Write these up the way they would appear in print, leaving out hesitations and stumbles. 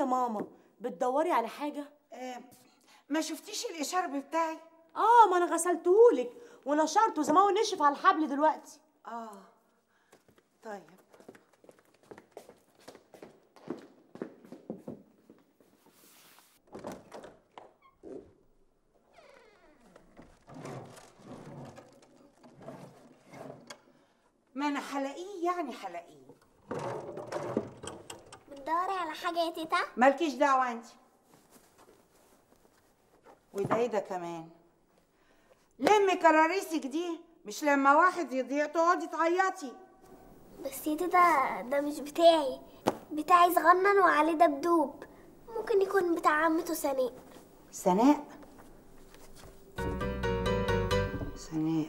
ماما؟ بتدوري على حاجه؟ ما شفتيش الاشارب بتاعي؟ ما انا غسلتهولك ونشرته زي ما هو نشف على الحبل دلوقتي. طيب. ما انا هلاقيه يعني هلاقيه. بتدوري على حاجه يا تيتا؟ مالكيش دعوه انت. وده ايه ده كمان؟ لمي كراريسك دي، مش لما واحد يضيع تقعدي تعيطي. بس يا تيتا ده مش بتاعي، بتاعي صغنن وعليه دبدوب، ممكن يكون بتاع عمته سناء. سناء؟ سناء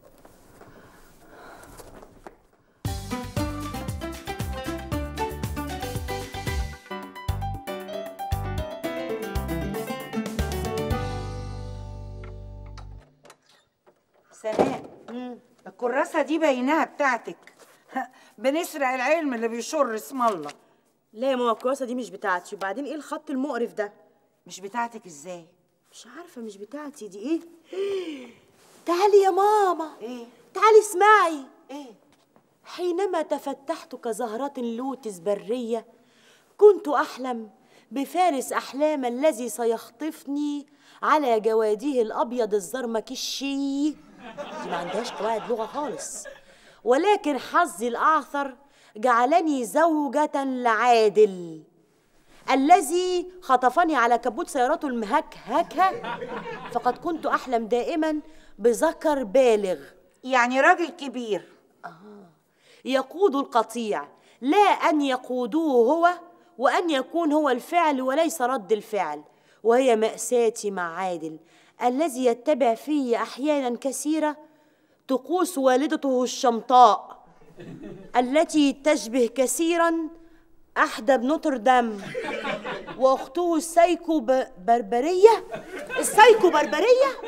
سناء، الكراسة دي بايناها بتاعتك. بنسرق العلم اللي بيشر اسم الله. لا يا ماما، الكراسه دي مش بتاعتي، وبعدين ايه الخط المقرف ده؟ مش بتاعتك ازاي؟ مش عارفه، مش بتاعتي دي. ايه؟ تعالي يا ماما. ايه؟ تعالي اسمعي. ايه؟ حينما تفتحت كزهرة لوتس برية كنت أحلم بفارس أحلام الذي سيخطفني على جواده الأبيض الزرمكشي. دي ما عندهاش قواعد لغة خالص، ولكن حظي الأعثر جعلني زوجة لعادل الذي خطفني على كبوت سيارته المهكهكة. فقد كنت أحلم دائما بذكر بالغ، يعني راجل كبير يقود القطيع، لا أن يقودوه هو، وأن يكون هو الفعل وليس رد الفعل. وهي مأساتي مع عادل الذي يتبع في أحيانا كثيرة طقوس والدته الشمطاء التي تشبه كثيرا أحدب نوتردام، وأخته السايكو بربرية. السايكو بربرية؟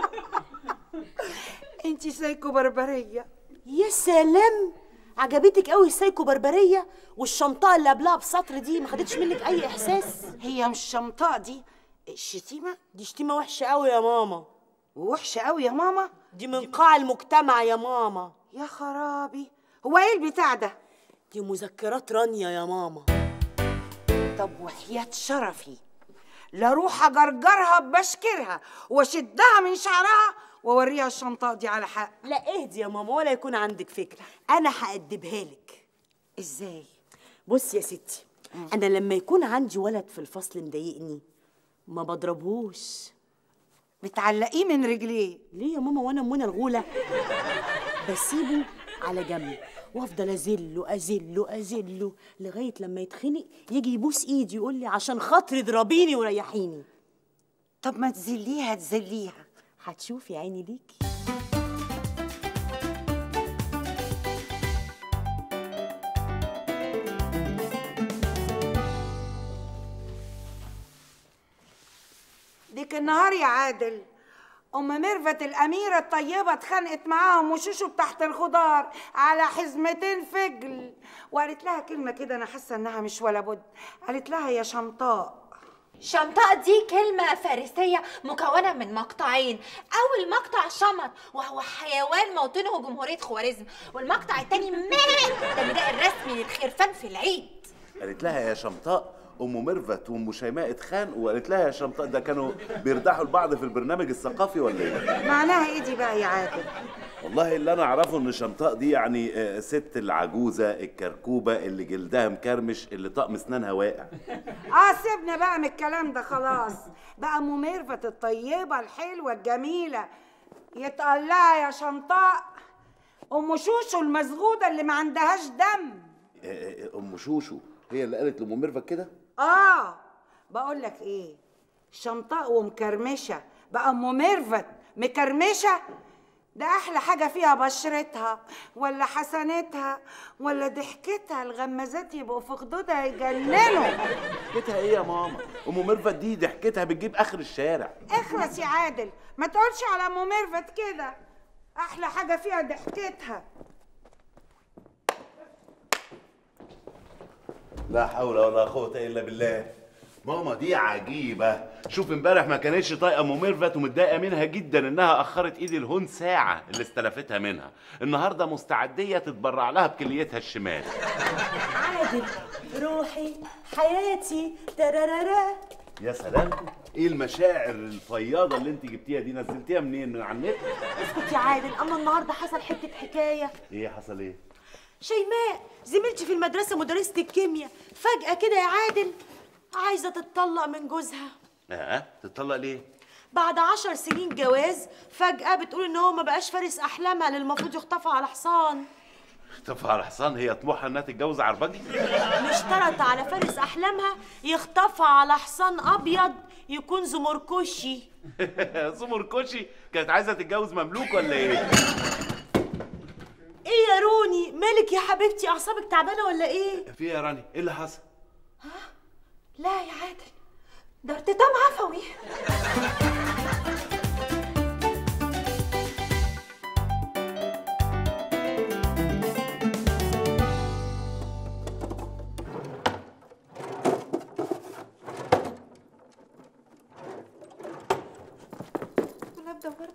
انتي سايكو بربرية. يا سلام، عجبتك قوي السايكو بربريه، والشمطاء اللي قبلها بسطر دي ما خدتش منك اي احساس؟ هي مش شمطاء دي الشتيمه؟ دي شتيمه وحشه قوي يا ماما. وحشه قوي يا ماما؟ دي من قاع المجتمع يا ماما. يا خرابي، هو ايه البتاع ده؟ دي مذكرات رانيا يا ماما. طب وحياة شرفي لاروح اجرجرها بشكرها واشدها من شعرها واوريها الشنطه دي على حق. لا اهدي يا ماما، ولا يكون عندك فكره، انا هأدبها لك. ازاي؟ بصي يا ستي، انا لما يكون عندي ولد في الفصل مضايقني ما بضربهوش، بتعلقيه من رجليه. ليه يا ماما وانا منى الغوله؟ بسيبه على جنب وافضل ازله ازله ازله لغايه لما يتخنق يجي يبوس ايدي يقول لي عشان خاطري اضربيني وريحيني. طب ما تذليها تذليها. هتشوفي عيني ليكي. ديك النهار يا عادل ام ميرفت الاميره الطيبه اتخانقت معاهم وشوشو تحت الخضار على حزمتين فجل، وقالت لها كلمه كده انا حاسه انها مش ولا بد. قالت لها يا شمطاء. شمطاء دي كلمة فارسية مكونة من مقطعين، أول مقطع شمط وهو حيوان موطنه جمهورية خوارزم، والمقطع الثاني ماء ده النداء الرسمي للخرفان في العيد. قالت لها يا شمطاء ام ميرفت وام شيماء اتخانقوا، وقالت لها يا شمطاء ده كانوا بيردحوا لبعض في البرنامج الثقافي ولا ايه؟ معناها ايه دي بقى يا عادل؟ والله اللي انا اعرفه ان شمطاء دي يعني ست العجوزه الكركوبه اللي جلدها مكرمش اللي طقم اسنانها واقع. سيبنا بقى من الكلام ده خلاص. بقى ام ميرفت الطيبه الحلوه الجميله يتقال لها يا شمطاء ام شوشو المسغوده اللي ما عندهاش دم. ام شوشو هي اللي قالت لام ميرفت كده؟ بقول لك ايه، شمطاء ومكرمشه بقى ام ميرفت مكرمشه. ده احلى حاجه فيها بشرتها ولا حسنتها ولا ضحكتها، الغمازات يبقوا في خدودها يجننوا. ضحكتها ايه يا ماما؟ ام ميرفت دي ضحكتها بتجيب اخر الشارع. اخلص يا عادل، ما تقولش على ام ميرفت كده، احلى حاجه فيها ضحكتها. لا حول ولا قوه الا بالله. ماما دي عجيبة. شوف امبارح ما كانتش طايقة ام ميرفت ومتضايقة منها جدا انها اخرت ايد الهون ساعة اللي استلفتها منها. النهارده مستعدية تتبرع لها بكليتها الشمال. عادل روحي حياتي ترارارا. يا سلام، ايه المشاعر الفياضة اللي انت جبتيها دي؟ نزلتيها منين؟ من على النت؟ اسكت يا عادل، اما النهارده حصل حته حكايه. ايه حصل ايه؟ شيماء زميلتي في المدرسه مدرسه الكيمياء فجاه كده يا عادل عايزه تتطلق من جوزها. تتطلق ليه؟ بعد 10 سنين جواز فجاه بتقول ان هو ما بقاش فارس احلامها اللي المفروض يخطفها على حصان. يخطفها على حصان؟ هي طموحها انها تتجوز عربجي؟ اشترط على فارس احلامها يخطفها على حصان ابيض يكون زمركشي. زمركشي؟ كانت عايزه تتجوز مملوك ولا ايه؟ ايه يا روني مالك يا حبيبتي؟ اعصابك تعبانه ولا ايه؟ في يا راني ايه اللي حصل؟ لا يا عادل، ده ارتطام عفوي. دولاب دورت.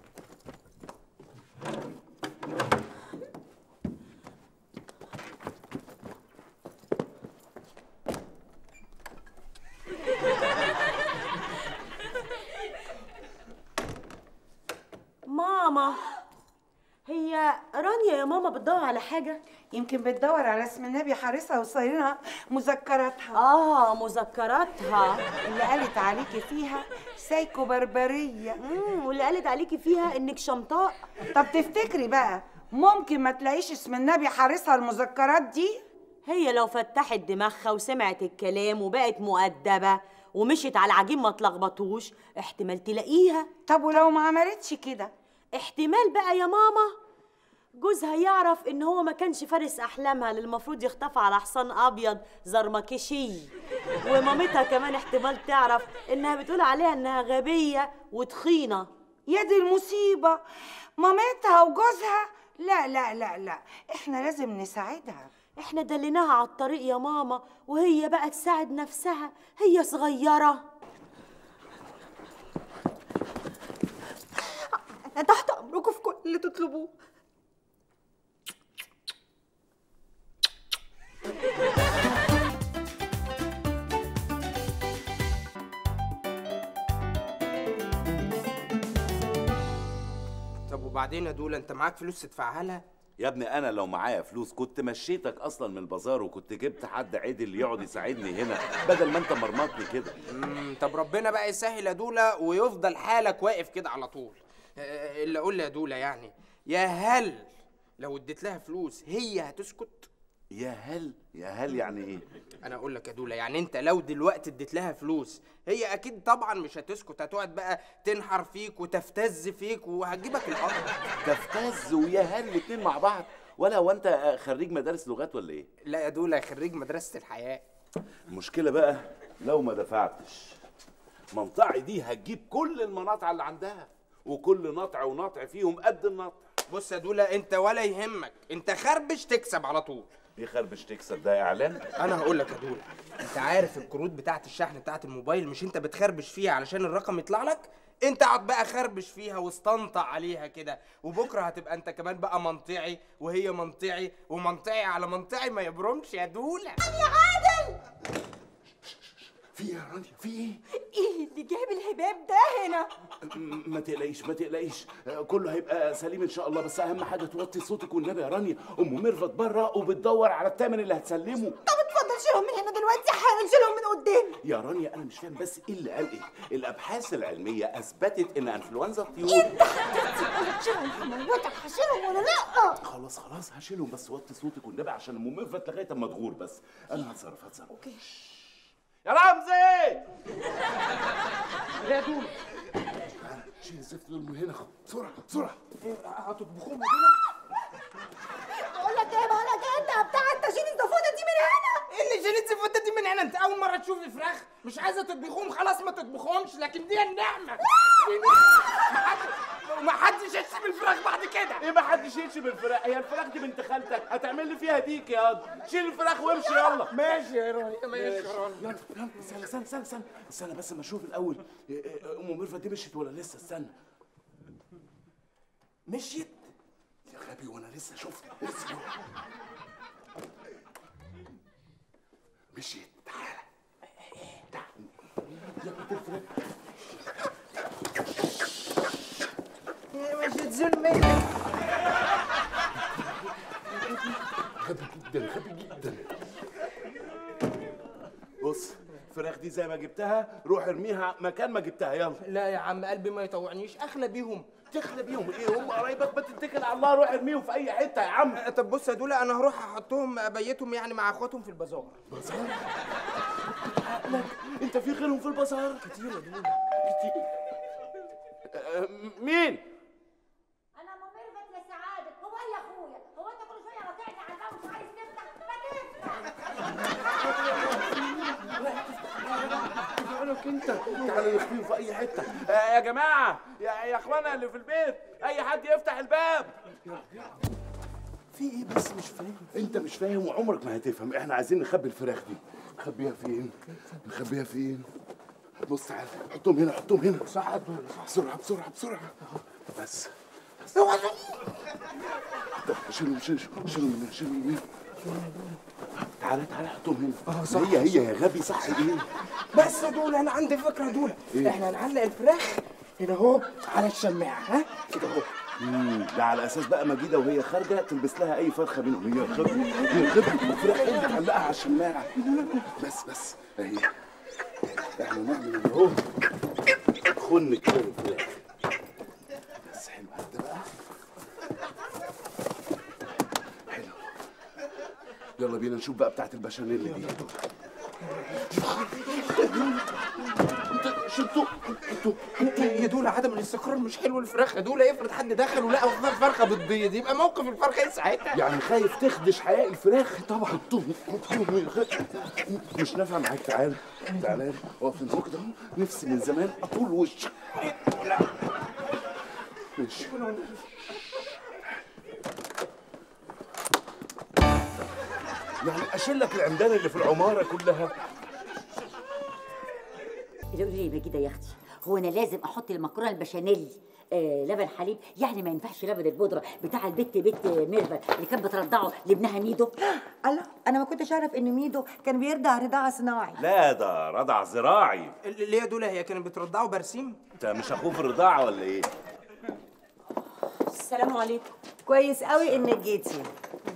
ماما هي رانيا يا ماما بتدور على حاجة؟ يمكن بتدور على اسم النبي حارسها وصايرينها مذكراتها. مذكراتها اللي قالت عليكي فيها سايكو بربرية. واللي قالت عليكي فيها انك شمطاء. طب تفتكري بقى ممكن ما تلاقيش اسم النبي حارسها المذكرات دي؟ هي لو فتحت دماغها وسمعت الكلام وبقت مؤدبة ومشيت على العجين ما تلخبطوش احتمال تلاقيها. طب ولو ما عملتش كده؟ احتمال بقى يا ماما جوزها يعرف ان هو ما كانش فارس احلامها اللي المفروض يخطفها على حصان ابيض زرمكشي. ومامتها كمان احتمال تعرف انها بتقول عليها انها غبية وتخينة. يا دي المصيبة، مامتها وجوزها؟ لا لا لا لا، احنا لازم نساعدها. احنا دليناها على الطريق يا ماما وهي بقى تساعد نفسها، هي صغيرة. أنا تحت أمركم في كل اللي تطلبوه. طب وبعدين يا دولا انت معاك فلوس تدفعها لها؟ يا ابني انا لو معايا فلوس كنت مشيتك اصلا من البازار وكنت جبت حد عدل يقعد يساعدني هنا بدل ما انت مرمطني كده. طب ربنا بقى يسهل يا دولا ويفضل حالك واقف كده على طول. اللي اقول لي يا دولا يعني يا هل لو اديت لها فلوس هي هتسكت؟ يا هل يعني ايه؟ انا اقول لك يا دولا يعني انت لو دلوقتي اديت لها فلوس هي اكيد طبعا مش هتسكت، هتقعد بقى تنحر فيك وتفتز فيك وهتجيبك الارض. تفتز ويا هل الاتنين مع بعض؟ ولا هو انت خريج مدارس لغات ولا ايه؟ لا يا دولا خريج مدرسة الحياة. المشكلة بقى لو ما دفعتش منطعي دي هتجيب كل المناطع اللي عندها وكل نطع ونطع فيهم قد النطع. بص يا دولا انت ولا يهمك، انت خربش تكسب على طول. ايه خربش تكسب ده اعلان؟ انا هقول لك يا دولا، انت عارف الكروت بتاعت الشحن بتاعت الموبايل مش انت بتخربش فيها علشان الرقم يطلع لك؟ انت اقعد بقى خربش فيها واستنطع عليها كده، وبكره هتبقى انت كمان بقى منطعي وهي منطعي ومنطعي على منطعي ما يبرمش يا دولا. يا عادل في ايه يا رانيا؟ في ايه؟ ايه اللي جايب الهباب ده هنا؟ ما تقلقيش كله هيبقى سليم ان شاء الله، بس اهم حاجه توطي صوتك والنبي يا رانيا. ام ميرفت بره وبتدور على الثمن اللي هتسلمه. طب اتفضل شيلهم من هنا دلوقتي حالا، شيلهم من قدام. يا رانيا انا مش فاهم بس ايه اللي قال ايه؟ الابحاث العلميه اثبتت ان انفلونزا الطيور. انت هتقول شيلهم حماياتك، هشيلهم ولا لا؟ خلاص هشيلهم، بس وطي صوتك والنبي عشان ام ميرفت لغايه اما تغور. بس انا هتصرف. اوكي. يا رمزي يا دول شيل الزفت دول من هنا بسرعه. هتطبخوهم هنا؟ بقول لك ايه انت بتاع انت شيل الزفوته دي من هنا. ايه اللي شيل الزفوته دي من هنا؟ انت اول مره تشوفي فراخ؟ مش عايزه تطبخوهم خلاص ما تطبخهمش، لكن دي النعمه. ما حدش يشتم الفراخ بعد كده. كده. ايه ما حدش يمشي بالفراخ؟ هي الفراخ دي بنت خالتك هتعمل لي فيها ديك يا واد؟ شيل الفراخ وامشي يلا. ماشي يا رانيا ماشي يا رانيا. يلا يلا استنى بس ما اشوف الاول ام ميرفت دي مشيت ولا لسه؟ استنى. مشيت يا غبي وانا لسه شفت لسه مشيت. تعالى مشيت ظلمية. غبي جدا. بص الفراخ دي زي ما جبتها روح ارميها مكان ما جبتها. يلا. لا يا عم قلبي ما يطوعنيش، اخلى بيهم. تخلى بيهم ايه؟ هم قرايبك، ما تتكل على الله روح ارميهم في اي حته يا عم. طب بص يا دولا انا هروح احطهم ابيتهم يعني مع اخواتهم في البازار. بازار؟ انت في غيرهم في البازار؟ كتير يا دولا كتير. مين؟ انا ام ميرفت يا سعاده. هو ايه يا اخويا؟ هو انت كل شويه قاطعني على الباب مش عايز تفتح؟ ما تفتح. انت تعالى نخفيهم في اي حته. يا جماعه يا اخوانا اللي في البيت، اي حد يفتح الباب. في ايه بس مش فاهم؟ انت مش فاهم وعمرك ما هتفهم. احنا عايزين نخبي الفراخ دي. نخبيها فين؟ بص تعالى حطهم هنا. صح يا دولا صح. بسرعه. بس طب شيلهم من تعالى حطهم هنا. صح. هي يا غبي صح ايه؟ بس يا دولا انا عندي فكره يا دولا. إيه؟ احنا هنعلق الفراخ هنا اهو على الشماعه، ها كده اهو. ده على اساس بقى مجيده وهي خارجه تلبس لها اي فرخه منهم. هي خبره الفراخ اللي تعلقها على الشماعه. بس اهي احنا نعمل اهو خن كده الفراخ. بس حلو ده بقى حلو. يلا بينا نشوف بقى بتاعت البشاميل دي. شفتوا يا دولا عدم الاستقرار مش حلو الفراخ يا دولا. افرض حد دخل ولقى فرخه بتبيض يبقى موقف الفرخه ايه ساعتها؟ يعني خايف تخدش حياء الفراخ؟ طبعا حطهم مش نافع معاك. تعالى اقف انت كده اهو. نفسي من زمان اطول وشك. ماشي يعني اشيل لك العمدان اللي في العماره كلها. اللي قولي لي مجيده يا اختي، هو انا لازم احط المكرونه البشاميل لبن حليب؟ يعني ما ينفعش لبن البودره بتاع بنت ميرفت اللي كانت بترضعه لابنها ميدو؟ الله، انا ما كنتش اعرف ان ميدو كان بيرضع رضاعه صناعي. لا ده رضع زراعي. اللي هي دولا هي كانت بترضعه برسيم. انت مش اخوه في الرضاعه ولا ايه؟ السلام عليكم. كويس قوي انك جيتي.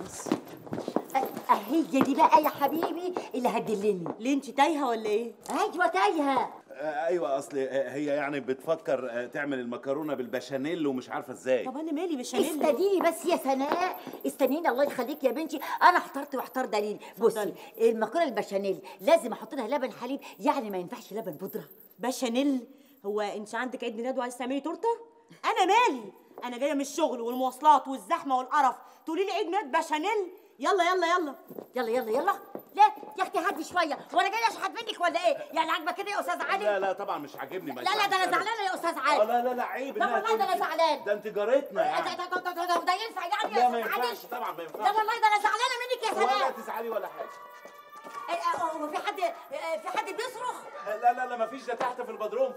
هي دي بقى يا حبيبي اللي هتدلني. ليه انت تايهه ولا ايه؟ ايوه تايهه. ايوه اصل هي يعني بتفكر تعمل المكرونه بالبشاميل ومش عارفه ازاي. طب انا مالي بشاميل؟ استنيني بس يا سناء، استنيني الله يخليك يا بنتي. انا احترت واحتار دليلي. بصي المكرونه البشاميل لازم احط لها لبن حليب، يعني ما ينفعش لبن بودره. بشاميل؟ هو انت عندك عيد ميلاد وعايزه تعملي تورته؟ انا مالي؟ انا جايه من الشغل والمواصلات والزحمه والقرف تقولي لي عيد ميلاد بشاميل؟ يلا يلا يلا يلا يلا يلا. لا يا اختي هدي شويه، وانا جايه اشحت منك ولا ايه؟ يعني عاجبك كده يا استاذ علي؟ لا طبعا مش عاجبني. لا ده انا زعلانه يا استاذ علي. لا عيب. لا والله ده انا زعلان. ده انت جارتنا يعني. ده ينفع يعني لا يا ما استاذ علي؟ ينفعش طبعا ما ينفعش. لا والله ده انا زعلانه منك يا ولا سناء. تزعلي ولا حاجه. هو في حد بيصرخ؟ لا مفيش. ده تحت في البدروم.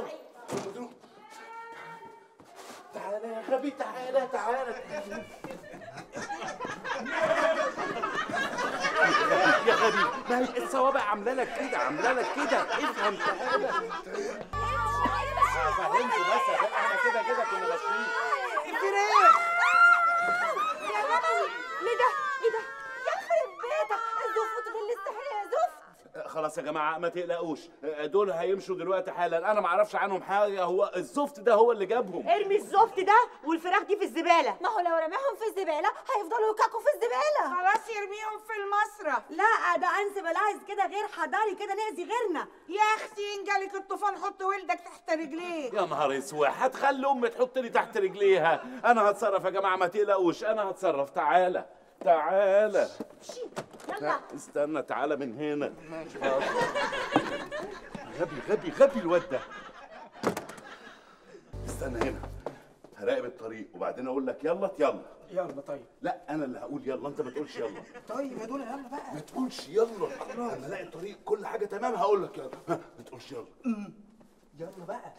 تعالى يا غبي تعالى. يا غبي ما هي الصوابع عامله لك كده. افهم تعالى. فهمت بس احنا كده كنا ماشيين. الفراخ يا لهوي، ليه ده؟ يخرب بيتك، الزفت ده اللي استحيل يا زفت. خلاص يا جماعه ما تقلقوش، دول هيمشوا دلوقتي حالا. انا ما اعرفش عنهم حاجه. هو الزفت ده هو اللي جابهم. ارمي الزفت ده والفراخ دي في الزباله. ما هو لو رماهم في الزباله هيفضلوا يكاكوا في الزباله. خلاص يرميهم في المصرف. لا ده انسب العايز كده غير حضاري كده نأذي غيرنا. يا اختي ان جالك الطوفان حط ولدك تحت رجليه. يا نهار اسود، هتخلي امي تحط لي تحت رجليها؟ انا هتصرف يا جماعه ما تقلقوش، انا هتصرف. تعالى يلا استنى. تعالى من هنا. غبي الواد ده. استنى هنا. هراقب الطريق وبعدين اقول لك يلا يلا. يلا طيب. لا انا اللي هقول يلا، انت ما تقولش يلا. طيب يا دولا يلا بقى. ما تقولش يلا. انا الاقي الطريق كل حاجه تمام هقول لك يلا. ما تقولش يلا. يلا بقى.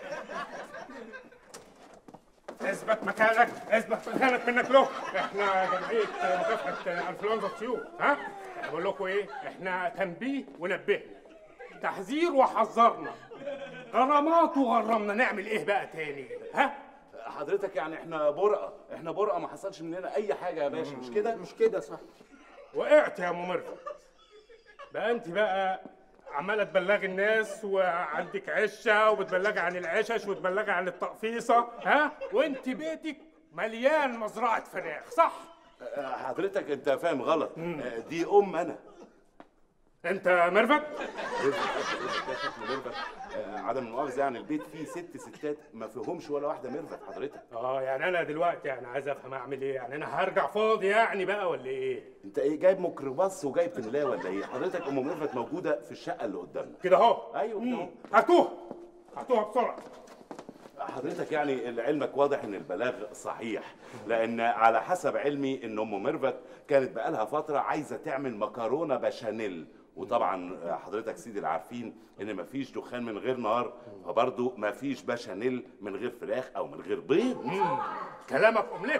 اثبت مكانك، اثبت مكانك منك له. احنا جمعيه مكافحه انفلونزا الطيور. ها بقول لكم ايه، احنا تنبيه ونبهنا، تحذير وحذرنا، غرامات وغرمنا. نعمل ايه بقى تاني؟ ها حضرتك يعني احنا برقه ما حصلش مننا اي حاجه يا باشا، مش كده؟ مش كده صح. وقعت يا ام مرفت. بقى انت بقى عماله تبلغي الناس وعندك عشه وبتبلغي عن العشش وتبلغي عن التقفيصه، ها؟ وانت بيتك مليان مزرعه فراخ، صح؟ حضرتك انت فاهم غلط. دي انا. انت مرفت؟ ميرفت. عدم المؤاخذه يعني البيت فيه 6 ستات ما فيهمش ولا واحده ميرفت حضرتك. يعني انا دلوقتي يعني عايز افهم اعمل ايه؟ يعني انا هرجع فاضي يعني بقى ولا ايه؟ انت ايه جايب ميكروباص وجايب تملاه ولا ايه؟ حضرتك ام ميرفت موجوده في الشقه اللي قدامنا كده اهو. ايوه كده اهو. هاتوها بسرعه. حضرتك يعني لعلمك واضح ان البلاغ صحيح، لان على حسب علمي ان ام ميرفت كانت بقالها فتره عايزه تعمل مكرونه بشاميل، وطبعا حضرتك سيدي العارفين ان مفيش دخان من غير نار، فبرضه مفيش بشاميل من غير فراخ او من غير بيض. كلامك املك.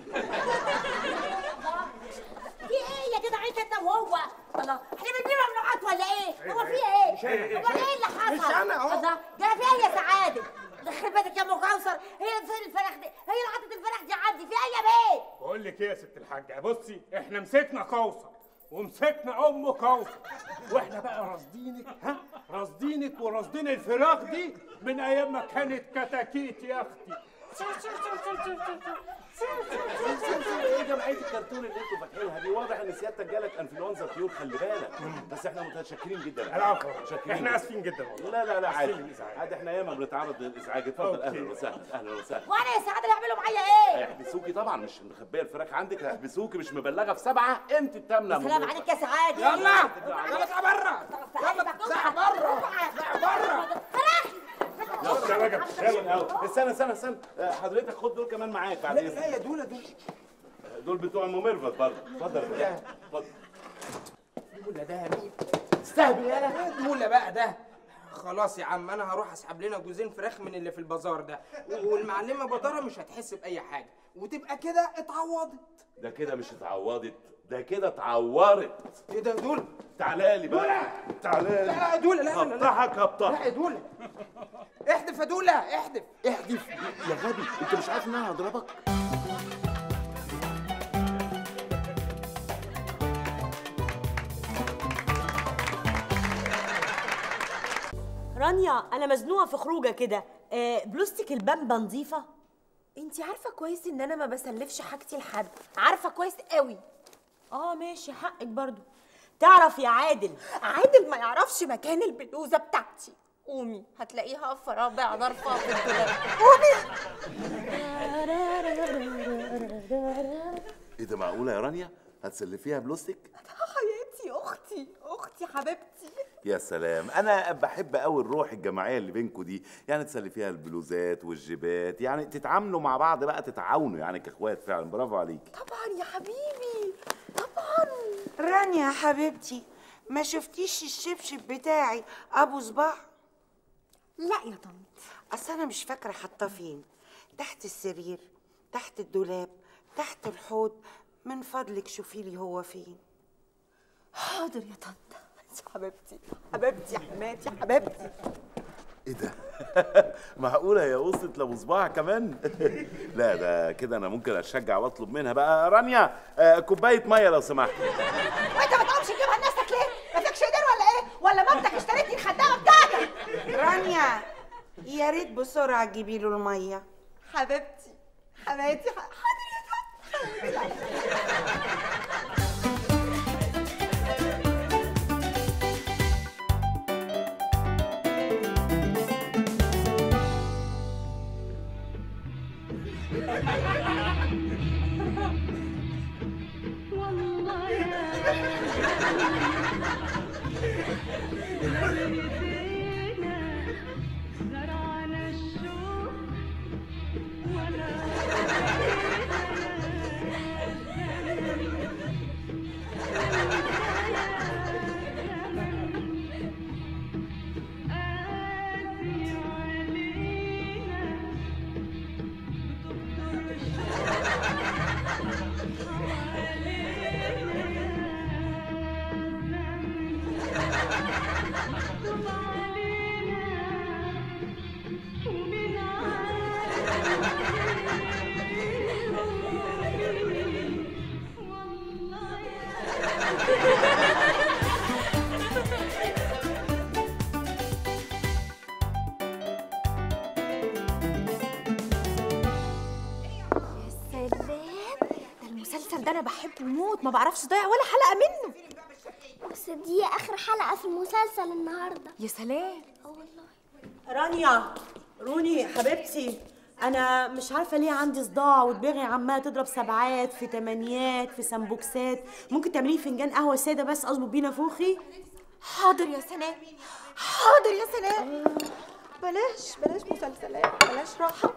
في ايه يا جدع انت وهو؟ الله احنا بنبيع ممنوعات ولا ايه؟ هو في ايه؟ هو ايه اللي حصل؟ مش انا اهو. الله جرى في ايه يا سعاده؟ يخرب بيتك يا ام كوثر، هي فين الفراخ دي؟ هي اللي حطت الفراخ دي عندي، في ايه يا بيه؟ بقول لك ايه يا ست الحاجه، بصي احنا مسكنا كوثر ومسكنا ام كوثر، واحنا بقى راصدينك، راصدينك وراصدين الفراخ دي من ايام ما كانت كتاكيت يا اختي. ايه جمعيه الكرتون اللي انتوا فاتحينها دي؟ واضح ان سيادتك جالك انفلونزا طيور، خلي بالك. بس احنا متشكرين جدا. العفو، متشكرين. احنا اسفين جدا والله. لا عادي عادي، احنا ياما بنتعرض للازعاج. اتفضل. اهلا وسهلا. اهلا وسهلا. وانا يا سعاده اللي هيعملوا معايا ايه؟ هيحبسوكي طبعا، مش مخبيه الفراخ عندك، هيحبسوكي مش مبلغه في 7. انت الثامنه. سلام عليك يا سعاده. يلا اطلع بره. يلا اطلع بره. اطلع بره. استنى حضرتك خد دول كمان معاك بعد اذنك. لا يا دولا دول بتوع ام ميرفت برضه. اتفضل. اتفضل. دولا ده مين؟ استهبل يالا. دولا بقى ده. خلاص يا عم انا هروح اسحب لنا جوزين فراخ من اللي في البازار ده، والمعلمه بداره مش هتحس باي حاجه، وتبقى كده اتعوضت. ده كده مش اتعوضت، ده كده اتعورت. ايه ده دولا؟ تعالى لي بقى. تعالى لي. لا دولا لا هبطحك. لا يا دولا. احدف يا دولا احدف. احدف يا غبي، انت مش عارف ان انا هضربك؟ رانيا انا مزنوقه في خروجه كده، بلوستك البامبا نظيفه؟ انتي عارفه كويس ان انا ما بسلفش حاجتي لحد، عارفه كويس قوي. ماشي، حقك برضو. تعرف يا عادل ما يعرفش مكان البلوزه بتاعتي. قومي هتلاقيها في رابع ظرفه في الدولاب. قومي. ايه ده، معقوله يا رانيا هتسلفيها بلوستك؟ حياتي، اختي حبيبتي. يا سلام، انا بحب قوي الروح الجماعيه اللي بينكوا دي، يعني تسلفيها البلوزات والجيبات، يعني تتعاملوا مع بعض بقى، تتعاونوا يعني كاخوات. فعلا برافو عليكي. طبعا يا حبيبي طبعا. رانيا يا حبيبتي، ما شفتيش الشبشب بتاعي ابو صباع؟ لا يا طنط، اصل انا مش فاكره حاطاه فين. تحت السرير، تحت الدولاب، تحت الحوض. من فضلك شوفي لي هو فين. حاضر يا طنط. حبيبتي حبيبتي حماتي حبيبتي. ايه ده؟ معقوله هي وصلت لابو صباع كمان؟ لا ده كده انا ممكن اشجع واطلب منها بقى. رانيا كوبايه ميه لو سمحت. وانت ما تقومش تجيبها لنفسك ليه؟ ما فيكش ايدين ولا ايه؟ ولا مامتك اشتريت لي الخدامه بتاعتك؟ رانيا يا ريت بسرعه تجيبي له الميه. حبيبتي حماتي. حاضر يا طنط. زرعنا الشوق ولا المسلسل ده انا بحبه موت، ما بعرفش اضيع ولا حلقه منه. بس دي اخر حلقة في المسلسل النهاردة. يا سلام. والله. رانيا، روني حبيبتي، انا مش عارفه ليه عندي صداع ودماغي عماله تضرب سبعات في تمانيات في سمبوكسات. ممكن تعملي فنجان قهوه ساده بس اظبط بيه نافوخي؟ حاضر يا سلام، حاضر يا سلام. بلاش مسلسلات، بلاش راحه.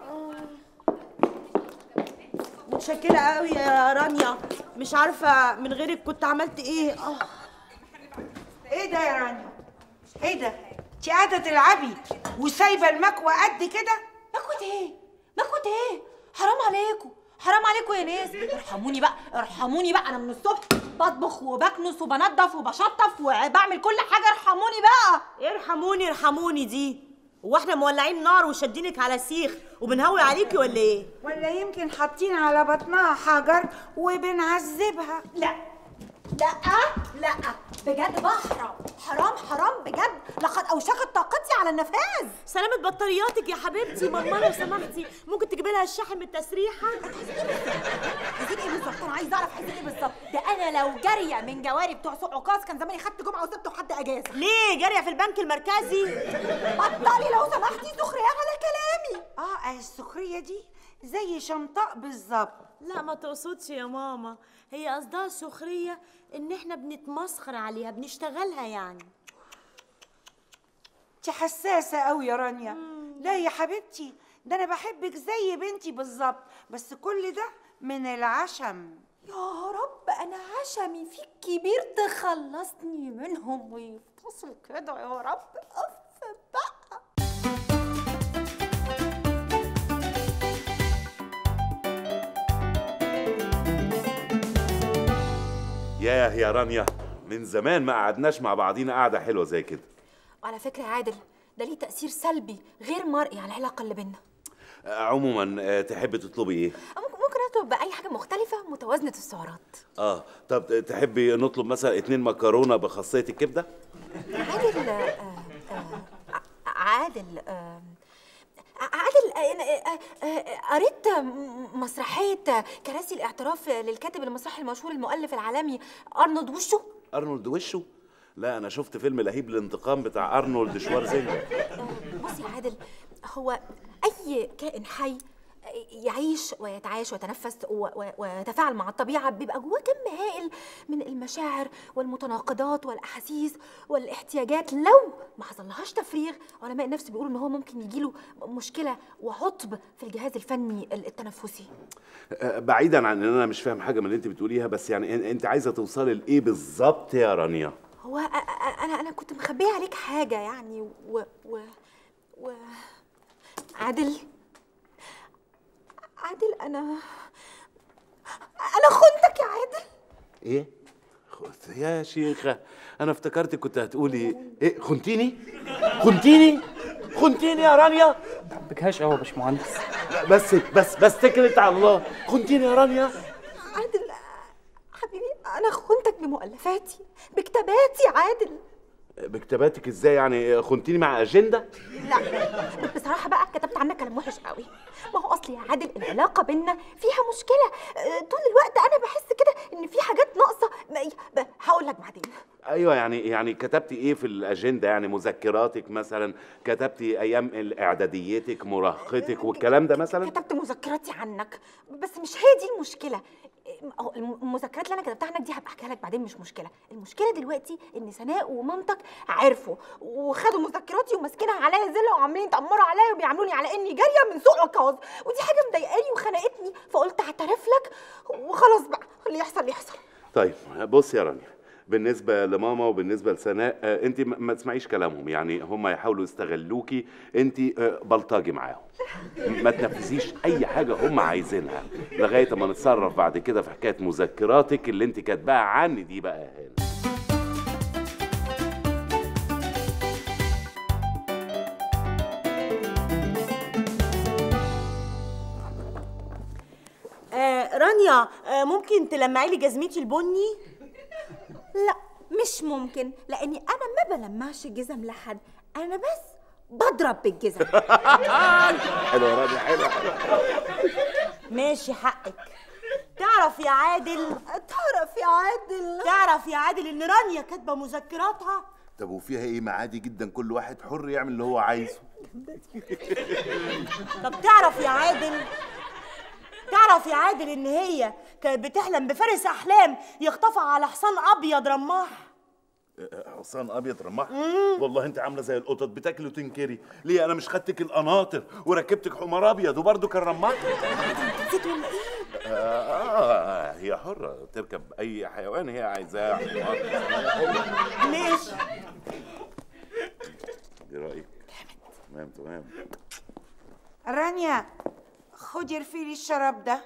متشكره قوي يا رانيا، مش عارفه من غيرك كنت عملت ايه. ايه ده يا رانيا؟ ايه ده؟ انت قاعده تلعبي وسايبه المكوى قد كده؟ مكوة ايه؟ مكوة ايه؟ حرام عليكم، حرام عليكم يا ناس. ارحموني بقى، ارحموني بقى، انا من الصبح بطبخ وبكنس وبنضف وبشطف وبعمل كل حاجه، ارحموني بقى. ارحموني ارحموني دي، هو احنا مولعين نار وشادينك على سيخ وبنهوي عليكي ولا ايه؟ ولا يمكن حاطين على بطنها حجر وبنعذبها؟ لا لا بجد بقى حرام حرام بجد، لقد اوشكت طاقتي على النفاذ. سلامة بطارياتك يا حبيبتي. ماما لو سمحتي ممكن تجيبي لها الشاحن من التسريحه؟ عايزين ايه بالظبط؟ انا عايزه اعرف عايزين ايه بالظبط. ده انا لو جاريه من جواري بتوع سوق عكاظ كان زماني خدت جمعه وسبت وحد اجازه. ليه جاريه في البنك المركزي؟ بطلي لو سمحتي سخريه على كلامي. السخريه دي زي شمطاء بالظبط. لا ما تقصدش يا ماما، هي قصدها سخريه ان احنا بنتمسخر عليها، بنشتغلها يعني. انت حساسه قوي يا رانيا. لا يا حبيبتي، ده انا بحبك زي بنتي بالظبط، بس كل ده من العشم. يا رب انا عشمي فيك كبير تخلصني منهم ويفطسوا كده يا رب. اف بقى. يا رانيا، من زمان ما قعدناش مع بعضينا قعده حلوه زي كده. وعلى فكره يا عادل، ده ليه تأثير سلبي غير مرئي على العلاقه اللي بينا. عموما تحبي تطلبي ايه؟ ممكن اطلب اي حاجه مختلفه متوازنه السعرات. طب تحبي نطلب مثلا 2 مكرونه بخاصيه الكبده؟ عادل قريت مسرحيه كراسي الاعتراف للكاتب المسرحي المشهور المؤلف العالمي ارنولد وشو. ارنولد وشو؟ لا انا شفت فيلم لهيب الانتقام بتاع ارنولد شوارزنجر. بص يا عادل، هو اي كائن حي يعيش ويتعايش ويتنفس ويتفاعل مع الطبيعه بيبقى جواه كم هائل من المشاعر والمتناقضات والاحاسيس والاحتياجات. لو ما حصلهاش تفريغ، علماء النفس بيقولوا ان هو ممكن يجيله مشكله وعطب في الجهاز الفني التنفسي. بعيدا عن ان انا مش فاهم حاجه من اللي انت بتقوليها، بس يعني انت عايزه توصلي لايه بالظبط يا رانيا؟ هو انا كنت مخبيه عليك حاجه يعني عادل انا خنتك يا عادل. ايه؟ يا شيخه، انا افتكرتك كنت هتقولي ايه. خنتيني يا رانيا. ما تحبكهاش قوي يا باشمهندس. بس اتكلت على الله. خنتيني يا رانيا. عادل حبيبي، انا خنتك بمؤلفاتي بكتاباتي يا عادل. بكتاباتك ازاي يعني؟ خنتيني مع اجنده؟ لا بصراحه بقى كتبت عنك كلام وحش قوي. ما هو اصلي يا عادل العلاقه بينا فيها مشكله طول الوقت. انا بحس كده ان في حاجات ناقصه. هقول لك بعدين. ايوه يعني كتبتي ايه في الاجنده؟ يعني مذكراتك مثلا؟ كتبتي ايام اعداديتك مراهقتك والكلام ده مثلا؟ كتبت مذكراتي عنك، بس مش هي دي المشكله. المذكرات اللي انا كتبتها عنك دي هبقى احكيها لك بعدين، مش مشكله. المشكله دلوقتي ان سناء ومامتك عرفوا وخدوا مذكراتي وماسكينها عليا زله وعاملين يتأمروا عليا وبيعاملوني على اني جاريه من سوق عكاظ، ودي حاجه مضايقاني وخنقتني، فقلت اعترف لك وخلاص بقى اللي يحصل يحصل. طيب بص يا رانيا، بالنسبه لماما وبالنسبه لسناء، انت ما تسمعيش كلامهم. يعني هم يحاولوا يستغلوكي، انت بلطجي معاهم، ما تنفذيش اي حاجه هم عايزينها لغايه ما نتصرف بعد كده في حكايه مذكراتك اللي انت كاتباها عني دي بقى هنا. رانيا، ممكن تلمعي لي جزمتي البني؟ لا مش ممكن، لاني انا ما بلمعش جزم لحد، انا بس بضرب بالجزم. حلوه يا رانيا، حلوه. ماشي حقك. تعال تعرف يا عادل ان رانيا كاتبه مذكراتها؟ طب وفيها ايه؟ ما عادي جدا، كل واحد حر يعمل اللي هو عايزه. طب تعرف يا عادل ان هي كانت بتحلم بفارس احلام يخطفها على حصان ابيض رماح. حصان ابيض رماح؟ والله انت عامله زي القطط، بتاكلي وتنكري. ليه انا مش خدتك القناطر وركبتك حمار ابيض وبرده كان رماح؟ نسيت ولا ايه؟ هي حره تركب اي حيوان هي عايزاه. ماشي. ايه رايك؟ تمام. رانيا خدي ارفيلي الشراب ده.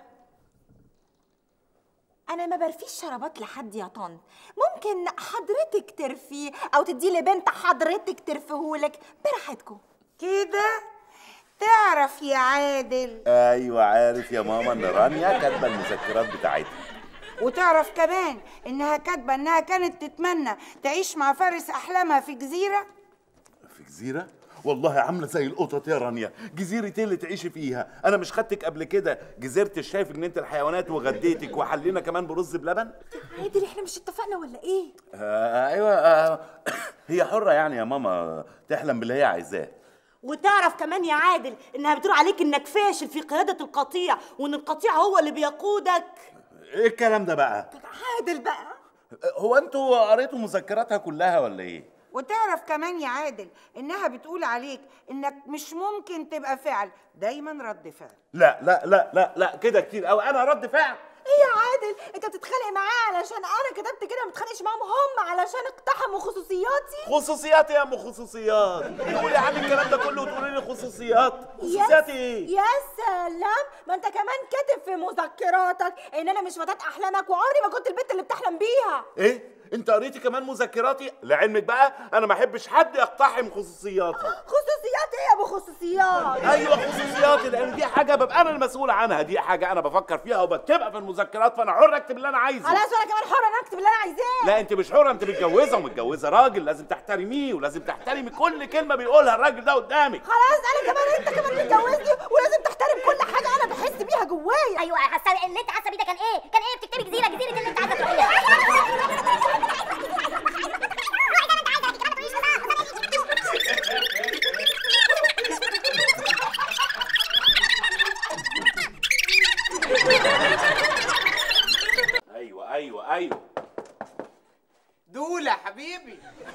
انا ما برفيش شرابات لحد يا طنط، ممكن حضرتك ترفيه او تديه لبنت حضرتك ترفيهولك براحتكم كده. تعرف يا عادل؟ ايوه عارف يا ماما ان رانيا كاتبه المذكرات بتاعتها. وتعرف كمان انها كاتبه انها كانت تتمنى تعيش مع فارس احلامها في جزيره. في جزيره؟ والله عامله زي القطط يا رانيا. جزيره ايه اللي تعيشي فيها؟ انا مش خدتك قبل كده جزيره الشايف ان انت الحيوانات وغديتك وحلينا كمان برز بلبن؟ عادل احنا مش اتفقنا ولا ايه؟ ايوه. هي حره يعني يا ماما تحلم باللي هي عايزاه. وتعرف كمان يا عادل انها بتقول عليك انك فاشل في قياده القطيع، وان القطيع هو اللي بيقودك. ايه الكلام ده بقى؟ عادل بقى، هو انتوا قريتوا مذكراتها كلها ولا ايه؟ وتعرف كمان يا عادل انها بتقول عليك انك مش ممكن تبقى فعل، دايما رد فعل. لا كده كتير قوي. انا رد فعل؟ ايه يا عادل انت بتتخانق معاه علشان انا كتبت كده، ما بتتخانقش معاهم هم علشان اقتحموا خصوصياتي؟ خصوصيات يا ام خصوصيات؟ تقولي عن الكلام ده كله وتقولي لي خصوصيات؟ خصوصيات ايه؟ يا سلام، ما انت كمان كاتب في مذكراتك ان انا مش فتاة احلامك وعمري ما كنت البنت اللي بتحلم بيها. ايه؟ انت قريتي كمان مذكراتي؟ لعلمك بقى انا ما احبش حد يقتحم خصوصياتي. خصوصيات ايه يا ابو خصوصيات؟ ايوه خصوصياتي، لان دي حاجه ببقى انا المسؤول عنها، دي حاجه انا بفكر فيها وبكتبها في المذكرات، فانا حر اكتب اللي انا عايزه. خلاص وانا كمان حره انا اكتب اللي انا عايزاه. لا انت مش حره، انت متجوزه ومتجوزه راجل، لازم تحترميه ولازم تحترمي كل كلمه بيقولها الراجل ده قدامك. خلاص انا كمان، انت كمان متجوزني ولازم تحترم كل حاجه انا بحس بيها جوايا. ايوه اللي انت حاسه بيه ده كان ايه بتكتبي جزيره اللي انت عايزه تروحيها. ايوه دولة حبيبي.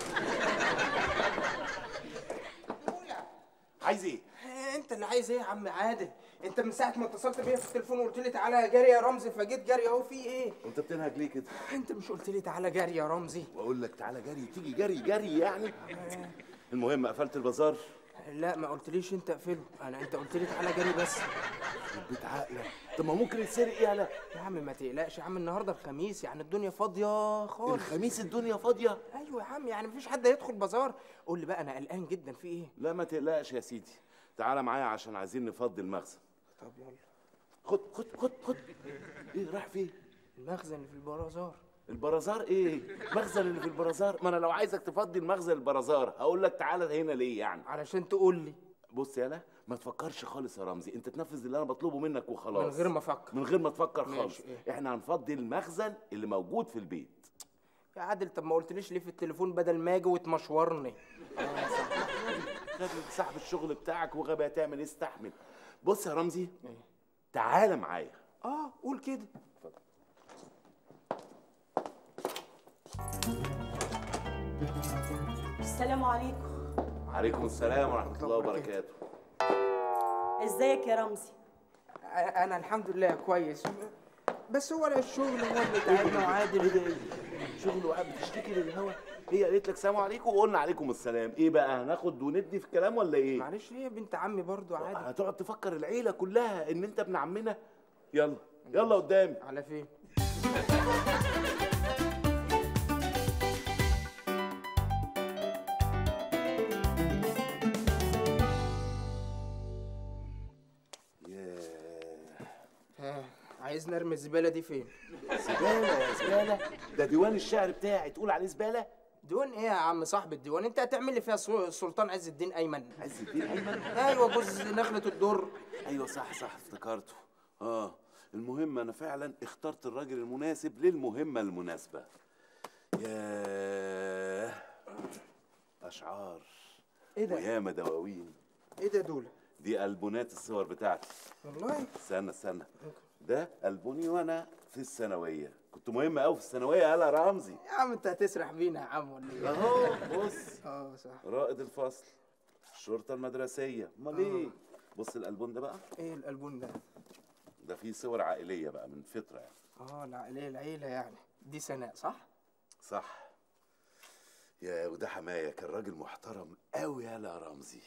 عايز ايه؟ انت اللي عايز ايه يا عم عادل؟ انت من ساعة ما اتصلت بيا في التليفون وقلت لي تعالى جري يا رمزي فجيت جري اهو. في ايه؟ انت بتنهج ليه كده؟ انت مش قلت لي تعالى جري يا رمزي؟ واقول لك تعالى جري تيجي جري يعني؟ المهم قفلت البازار؟ لا ما قلتليش انت اقفله، انت قلت لي تعالى جري بس. بيت عقلك. طب ما ممكن يتسرق يالا؟ يا عم ما تقلقش يا عم، النهارده الخميس يعني الدنيا فاضيه خالص. الخميس الدنيا فاضيه؟ ايوه يا عم، يعني مفيش حد هيدخل بازار. قول لي بقى انا قلقان جدا في ايه؟ لا ما تقلقش يا سيدي، تعالى معايا عشان عايزين نفضي المخزن. طب يلا. خد. ايه رايح فين؟ المخزن اللي في البازار. البرازار ايه؟ المخزن اللي في البرازار؟ ما انا لو عايزك تفضي المخزن البرازار هقول لك تعالى هنا ليه يعني؟ علشان تقول لي. بص يالا ما تفكرش خالص يا رمزي، انت تنفذ اللي انا بطلبه منك وخلاص. من غير ما افكر. من غير ما تفكر خالص. إيه؟ احنا هنفضي المخزن اللي موجود في البيت. يا عادل طب ما قلتليش ليه في التليفون بدل ما اجي وتمشورني؟ غبي صاحب الشغل بتاعك وغبي هتعمل ايه؟ استحمل. بص يا رمزي تعالى معايا. قول كده. السلام عليكم. وعليكم السلام ورحمة الله وبركاته. ازيك يا رمزي؟ انا الحمد لله كويس، بس هو الشغل هو اللي تعبنا. وعادل شغل وقاعد بتشتكي للهوا. هي قالت لك سلام عليكم وقلنا عليكم السلام، ايه بقى هناخد وندي في الكلام ولا ايه؟ معلش هي بنت عمي برضو عادي. هتقعد تفكر العيلة كلها ان انت ابن عمنا؟ يلا قدامي. على فين؟ عايز نرمي الزبالة دي فين؟ زبالة؟ ده ديوان الشعر بتاعي تقول عليه زبالة؟ ديوان ايه يا عم صاحب الديوان؟ انت هتعمل لي فيها السلطان عز الدين ايمن. عز الدين ايمن؟ ايوه جوز نخلة الدر. ايوه صح افتكرته. المهم انا فعلا اخترت الراجل المناسب للمهمه المناسبه. ياه، اشعار ايه ده؟ وياما دواوين. ايه ده دول؟ دي البونات الصور بتاعتي. والله؟ استنى ده البوني وانا في الثانويه، كنت مهم قوي في الثانويه. يالا رمزي يا عم انت هتسرح بينا يا عم ولا ايه؟ اهو بص. صح. رائد الفصل، الشرطه المدرسيه، امال ايه؟ بص الالبون ده بقى. ايه الالبون ده؟ ده فيه صور عائليه بقى من فتره يعني. العائليه، العيله يعني. دي سناء صح؟ صح. يا وده حماية كان راجل محترم قوي يالا يا رمزي.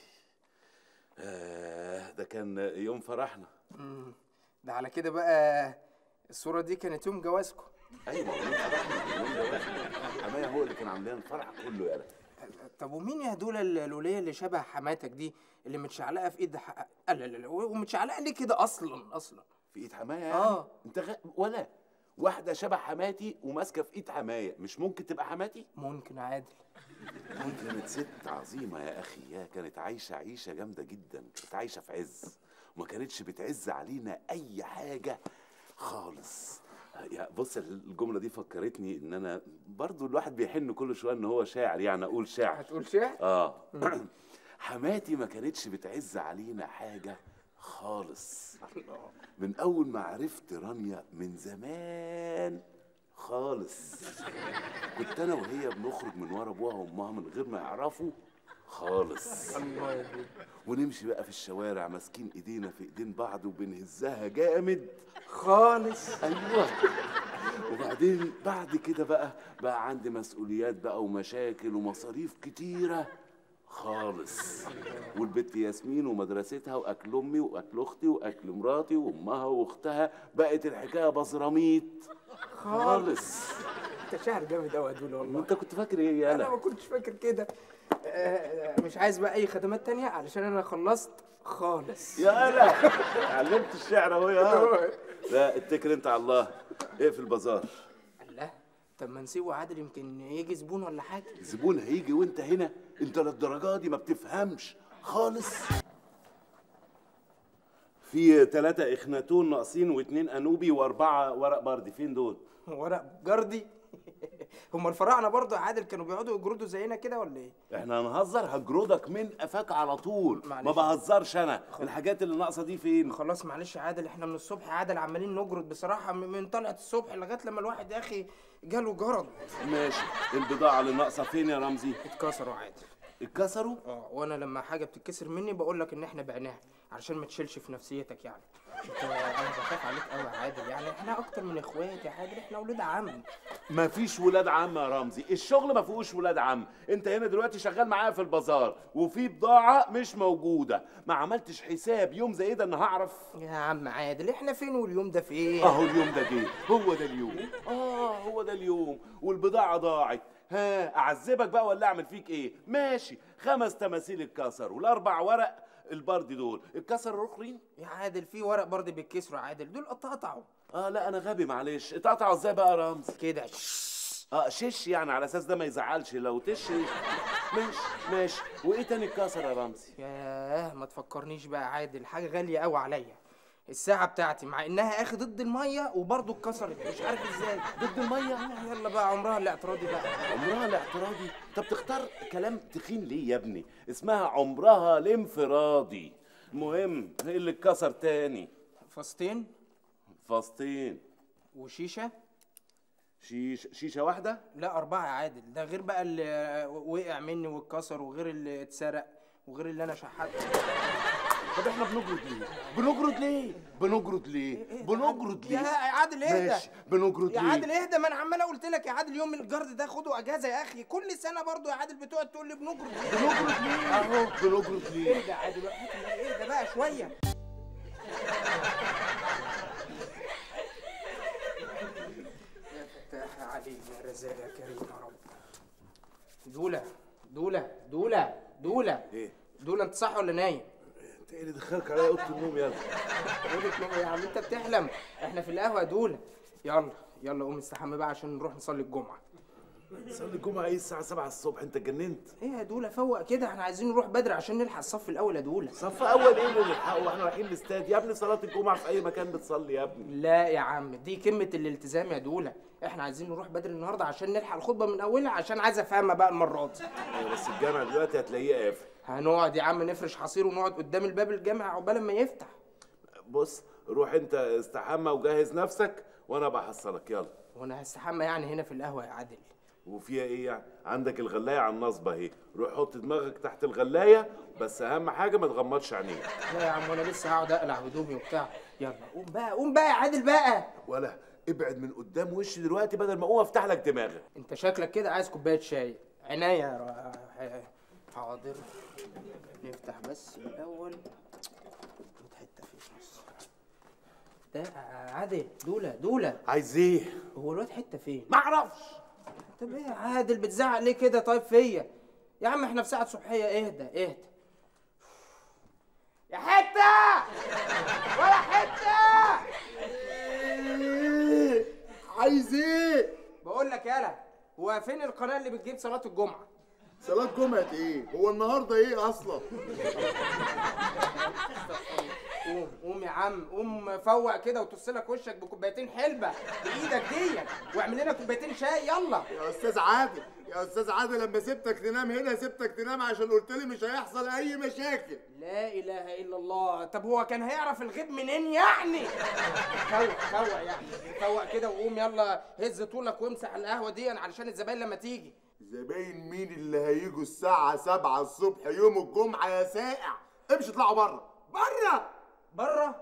ده كان يوم فرحنا. ده على كده بقى الصورة دي كانت يوم جوازكم. ايوه يوم فرحنا، يوم جوازنا. حماية هو اللي كان عاملين الفرح كله يالا. طب ومين يا دول الولية اللي شبه حماتك دي اللي متشعلقة في ايد لا ومتشعلقة ليه كده اصلا؟ في ايد حماية يعني؟ انت ولا واحدة شبه حماتي وماسكة في ايد حماية، مش ممكن تبقى حماتي؟ ممكن عادل. كانت ست عظيمة يا أخي، كانت عايشة عيشة جامدة جدا، كانت عايشة في عز وما كانتش بتعز علينا أي حاجة خالص. يا بص الجملة دي فكرتني إن أنا برضو الواحد بيحن كل شوية إن هو شاعر، يعني أقول شعر. هتقول شعر؟ حماتي ما كانتش بتعز علينا حاجة خالص من أول ما عرفت رانيا من زمان خالص. كنت انا وهي بنخرج من ورا ابوها وامها من غير ما يعرفوا خالص. الله يا بيه. ونمشي بقى في الشوارع ماسكين ايدينا في ايدين بعض وبنهزها جامد خالص. ايوه. وبعدين بعد كده بقى عندي مسؤوليات بقى ومشاكل ومصاريف كتيره خالص. والبت ياسمين ومدرستها واكل امي واكل اختي واكل مراتي وامها واختها، بقت الحكايه بزراميط خالص. انت شاعر جامد قوي يا دول والله. انت كنت فاكر ايه يالا؟ انا ما كنتش فاكر كده. مش عايز بقى اي خدمات تانية علشان انا خلصت خالص. يالا علمت الشعر اهو يا. لا اتكل انت على الله، اقفل البازار. الله، طب ما نسيبه عادل يمكن يجي زبون ولا حاجه. زبون هيجي وانت هنا؟ انت للدرجه دي ما بتفهمش خالص؟ في 3 اخناتون ناقصين و2 انوبي و4 ورق بردي، فين دول؟ ورق جردي؟ هم الفراعنه برضه يا عادل كانوا بيقعدوا يجردوا زينا كده ولا ايه؟ احنا هنهزر؟ هجردك من قفاك على طول. معلش. ما بهزرش انا. الحاجات اللي ناقصه دي فين؟ خلاص معلش يا عادل، احنا من الصبح يا عادل عمالين نجرد بصراحه من طلعه الصبح لغايه لما الواحد يا اخي جاله جرد. ماشي. البضاعه اللي ناقصه فين يا رمزي؟ اتكسروا عادل. اتكسروا؟ وانا لما حاجه بتتكسر مني بقول لك ان احنا بعناها علشان ما تشيلش في نفسيتك يعني. انا بخاف عليك قوي يا عادل، يعني احنا اكتر من اخوات يا عادل، احنا ولاد عم. مفيش ولاد عم يا رمزي، الشغل ما فيهوش ولاد عم. انت هنا دلوقتي شغال معايا في البازار وفي بضاعه مش موجوده، ما عملتش حساب يوم زي ده ان هعرف؟ يا عم عادل احنا فين واليوم ده فين؟ اهو اليوم ده جه، هو ده اليوم. هو ده اليوم والبضاعه ضاعت. اعذبك بقى ولا اعمل فيك ايه؟ ماشي، 5 تماثيل اتكسروا وال4 ورق البردي دول اتكسروا الاخرين. يا عادل في ورق بردي بيتكسروا عادل، دول اتقطعوا. لا انا غبي معلش. اتقطعوا ازاي بقى يا رمزي؟ كده شش يعني على اساس ده ما يزعلش لو تش. ماشي. وايه تاني اتكسر يا رمزي؟ ياه ما تفكرنيش بقى يا عادل، حاجه غاليه قوي عليا. الساعة بتاعتي مع انها اخي ضد المية وبرضه اتكسرت، مش عارف ازاي. ضد المية؟ يلا بقى عمرها الاعتراضي بقى. عمرها الاعتراضي؟ طب تختار كلام تخين ليه يا ابني؟ اسمها عمرها الانفرادي. المهم ايه اللي اتكسر تاني؟ فاستين. وشيشة؟ شيشة واحدة؟ لا 4 يا عادل، ده غير بقى اللي وقع مني واتكسر وغير اللي اتسرق وغير اللي انا شحته. طب احنا بنجرد ليه؟ يا عادل اهدى. ماشي بنجرد ليه؟ يا عادل اهدى، ما انا عمال قلت لك يا عادل يوم الجرد ده خده اجازه يا اخي، كل سنه برضه يا عادل بتقعد تقول لي بنجرد ليه؟ اهو بنجرد ليه؟ اهدى يا عادل، اهدى بقى شويه. يا فتاح عليك يا رزاق يا كريم يا رب. دولة ايه؟ دولة انت صح ولا نايم؟ انت ايه اللي دخلك عليا اوضه النوم يلا؟ اوضه النوم يا عم انت بتحلم، احنا في القهوه يا دولة. يلا قوم استحمى بقى عشان نروح نصلي الجمعه. صلي الجمعه ايه الساعه 7 الصبح؟ انت اتجننت؟ ايه يا دوله فوق كده، احنا عايزين نروح بدري عشان نلحق الصف الاول يا دوله. صف اول ايه اللي نلحقه واحنا رايحين الاستاد يا ابني؟ صلاه الجمعه في اي مكان بتصلي يا ابني. لا يا عم، دي قمه الالتزام يا دوله. احنا عايزين نروح بدري النهارده عشان نلحق الخطبه من اولها، عشان عايز افهمها بقى المره دي. بس الجامع دلوقتي هتلاقيه قافل. هنقعد يا عم نفرش حصير ونقعد قدام الباب الجامع عقبال ما يفتح. بص روح انت استحمى وجهز نفسك وانا بحصلك. يلا. وانا هستحمى يعني هنا في القهوه يا عادل؟ وفيها ايه يعني؟ عندك الغلايه على النصبه اهي، روح حط دماغك تحت الغلايه، بس اهم حاجه ما تغمضش عينيك. لا يا عم، وانا لسه هقعد اقلع هدومي وبتاع. يلا قوم بقى، قوم بقى يا عادل بقى. ولا ابعد من قدام وشي دلوقتي بدل ما اقوم افتح لك دماغك. انت شكلك كده عايز كوبايه شاي. عناية. حاضر. نفتح بس الاول. خد حته في النص. ده عادل. دوله عايز ايه؟ هو الواد حته فين؟ ما اعرفش. طب ايه يا عادل بتزعق ليه كده؟ طيب فيا يا عم، احنا في ساعه صبحيه. اهدى. يا حته ولا حته. عايز ايه؟ بقول لك يالا، هو فين القناه اللي بتجيب صلاه الجمعه؟ صلاة جمعة ايه؟ هو النهارده ايه اصلا؟ قوم يا عم، قوم فوق كده وتغسلك وشك بكوبايتين حلبه بايدك ديت، واعمل لنا كوبايتين شاي. يلا يا استاذ عادل، يا استاذ عادل، لما سبتك تنام هنا سبتك تنام عشان قلت لي مش هيحصل اي مشاكل. لا اله الا الله. طب هو كان هيعرف الغيب منين يعني؟ فوق يعني، فوق كده وقوم يلا هز طولك وامسح القهوه دي علشان الزباين لما تيجي. زباين مين اللي هيجوا الساعة 7 الصبح يوم الجمعة يا سائع؟ امشي اطلعوا بره. بره.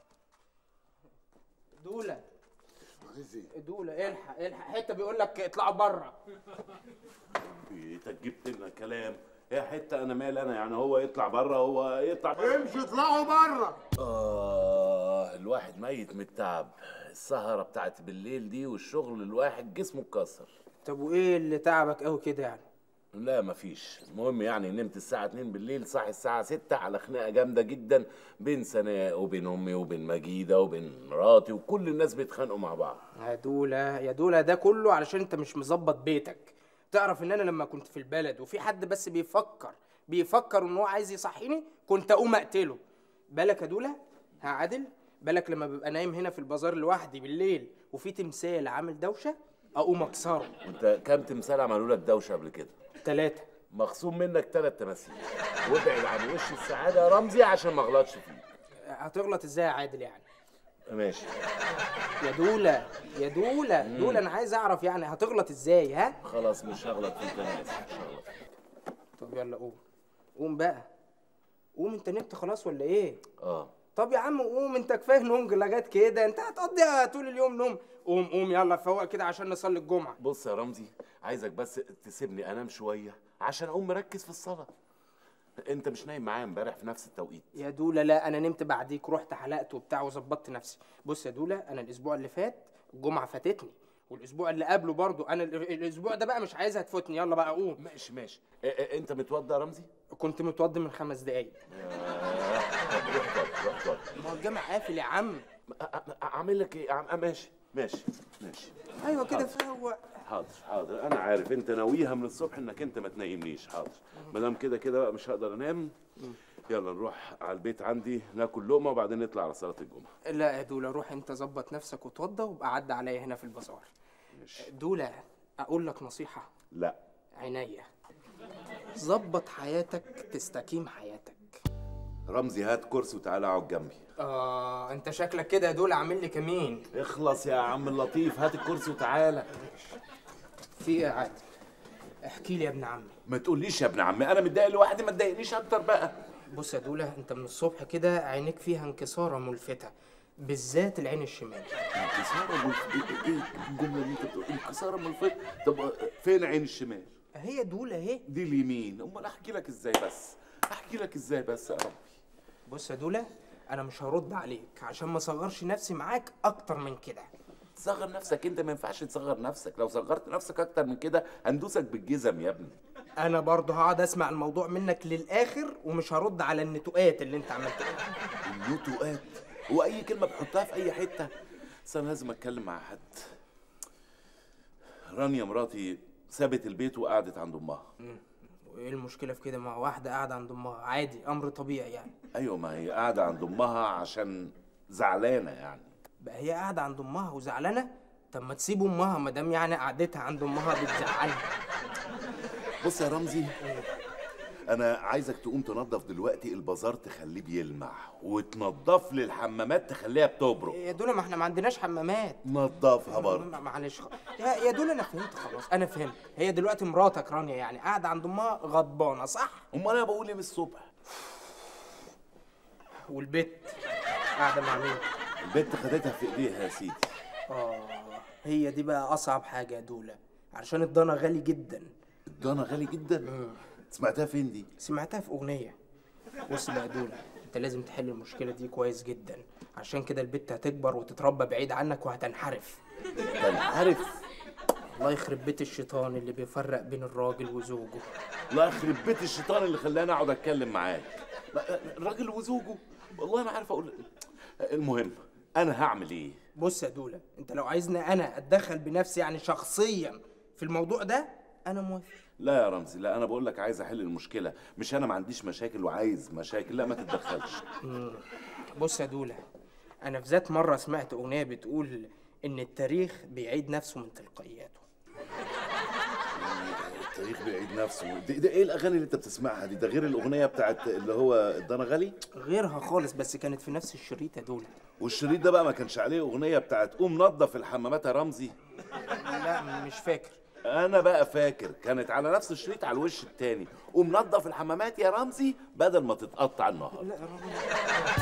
دوله عايز ايه؟ دوله الحق حته بيقول لك اطلعوا بره. انت جبت لنا كلام يا حته. انا مال انا يعني؟ هو يطلع بره، هو يطلع بره. امشي اطلعوا بره. الواحد ميت من التعب. السهره بتاعت بالليل دي والشغل، الواحد جسمه اتكسر. طب وايه اللي تعبك قوي كده يعني؟ لا مفيش. المهم يعني نمت الساعة 2 بالليل، صاحي الساعة 6 على خناقة جامدة جدا بين سناء وبين أمي وبين مجيدة وبين مراتي، وكل الناس بيتخانقوا مع بعض. يا دولة ده كله علشان أنت مش مظبط بيتك. تعرف إن أنا لما كنت في البلد وفي حد بس بيفكر إن هو عايز يصحيني كنت أقوم أقتله. بالك يا دولة؟ ها عادل؟ بالك لما ببقى نايم هنا في البازار لوحدي بالليل وفي تمثال عامل دوشة أقوم أكسره. وأنت كام تمثال عملوا لك دوشة قبل كده؟ 3. مخصوم منك 3 تماثيل. وابعد عن وش السعادة يا رمزي عشان ما اغلطش فيك. هتغلط ازاي يا عادل يعني؟ ماشي. يا دولة دولة أنا عايز أعرف يعني هتغلط ازاي؟ ها؟ خلاص مش هغلط فيك، أنا آسف مش هغلط فيك. طب يلا قوم بقى. قوم، أنت نمت خلاص ولا إيه؟ طب يا عم قوم، أنت كفايه نوم لغاية كده، أنت هتقضي طول اليوم نوم. قوم يلا فوق كده عشان نصلي الجمعة. بص يا رمزي، عايزك بس تسيبني انام شويه عشان اقوم مركز في الصلاه. انت مش نايم معايا امبارح في نفس التوقيت؟ يا دوله لا، انا نمت بعديك، رحت حلقت وبتاع وظبطت نفسي. بص يا دوله، انا الاسبوع اللي فات الجمعه فاتتني، والاسبوع اللي قبله برضو. انا الاسبوع ده بقى مش عايزها تفوتني. يلا بقى قوم. ماشي. انت متوضى يا رمزي؟ كنت متوضي من 5 دقايق. روح اتوضى. ما هو الجامع قافل يا عم. اعمل لك ايه؟ ماشي. ايوه كده فوق. حاضر. انا عارف انت ناويها من الصبح انك انت ما تنيمنيش. حاضر. ما دام كده بقى مش هقدر انام. يلا نروح على البيت عندي ناكل لقمه وبعدين نطلع على صلاه الجمعه. لا يا دوله، روح انت ظبط نفسك وتوضى وابقى عدى عليا هنا في البازار. ماشي. دوله اقول لك نصيحه؟ لا. عينيا. ظبط حياتك تستقيم حياتك. رمزي هات كرسي وتعالى اقعد جنبي. انت شكلك كده يا دول عامل لي كمين. اخلص يا عم اللطيف، هات الكرسي وتعالى. في ايه يا عادل؟ احكي لي يا ابن عمي. ما تقوليش يا ابن عمي، انا متضايق لوحدي، ما تضايقنيش اكتر بقى. بص يا دوله، انت من الصبح كده عينيك فيها انكساره ملفته، بالذات العين الشمال. انكساره ملفته؟ ايه الجمله اللي انت بتقولها؟ انكساره ملفته؟ طب فين عين الشمال؟ هي دوله اهي. دي اليمين. امال احكي لك ازاي بس؟ يا ربي. بص يا دوله، انا مش هرد عليك عشان ما اصغرش نفسي معاك اكتر من كده. تصغر نفسك؟ انت ما ينفعش تصغر نفسك. لو صغرت نفسك اكتر من كده هندوسك بالجزم يا ابني. انا برضه هقعد اسمع الموضوع منك للاخر ومش هرد على النتوءات اللي انت عملتها. النتوءات؟ هو اي كلمه بحطها في اي حته؟ بس انا لازم اتكلم مع حد. رانيا مراتي سابت البيت وقعدت عند امها. وايه المشكله في كده؟ مع واحده قاعده عند امها عادي، امر طبيعي يعني. ايوه، ما هي قاعده عند امها عشان زعلانه يعني. بقى هي قاعده عند امها وزعلانه؟ طب ما تسيب امها ما دام يعني قعدتها عند امها بتزعلها. بص يا رمزي، انا عايزك تقوم تنظف دلوقتي البازار تخليه بيلمع، وتنظف لي الحمامات تخليها بتبرق. يا دول ما احنا ما عندناش حمامات. نظفها برضه. معلش يا دول انا فهمت خلاص، انا فهمت. هي دلوقتي مراتك رانيا يعني قاعده عند امها غضبانه صح؟ امال انا بقول ايه من الصبح؟ والبت قاعده مع مين؟ البت خدتها في ايديها يا سيدي. هي دي بقى اصعب حاجه يا دوله، علشان الضنا غالي جدا. الضنا غالي جدا؟ سمعتها فين دي؟ سمعتها في اغنيه. بص بقى يا دوله، انت لازم تحل المشكله دي كويس جدا، عشان كده البت هتكبر وتتربى بعيد عنك وهتنحرف. تنحرف؟ الله يخرب بيت الشيطان اللي بيفرق بين الراجل وزوجه. الله يخرب بيت الشيطان اللي خلاني اقعد اتكلم معاك. الراجل وزوجه؟ والله ما عارف اقول. المهم انا هعمل ايه؟ بص يا دوله، انت لو عايزني انا اتدخل بنفسي يعني شخصيا في الموضوع ده انا موافق. لا يا رمزي، لا، انا بقول لك عايز احل المشكله، مش انا ما عنديش مشاكل وعايز مشاكل. لا، ما تتدخلش. بص يا دوله، انا في ذات مره سمعت اغنيه بتقول ان التاريخ بيعيد نفسه من تلقائياته. التاريخ بيعيد نفسه؟ ده ايه الاغاني اللي انت بتسمعها دي؟ ده غير الاغنيه بتاعت اللي هو الضنا غالي؟ غيرها خالص، بس كانت في نفس الشريط يا دوله. والشريط ده بقى ما كانش عليه اغنيه بتاعت قوم نظف الحمامات يا رمزي؟ لا مش فاكر. انا بقى فاكر كانت على نفس الشريط على الوش التاني، قوم نظف الحمامات يا رمزي بدل ما تتقطع النهار. لا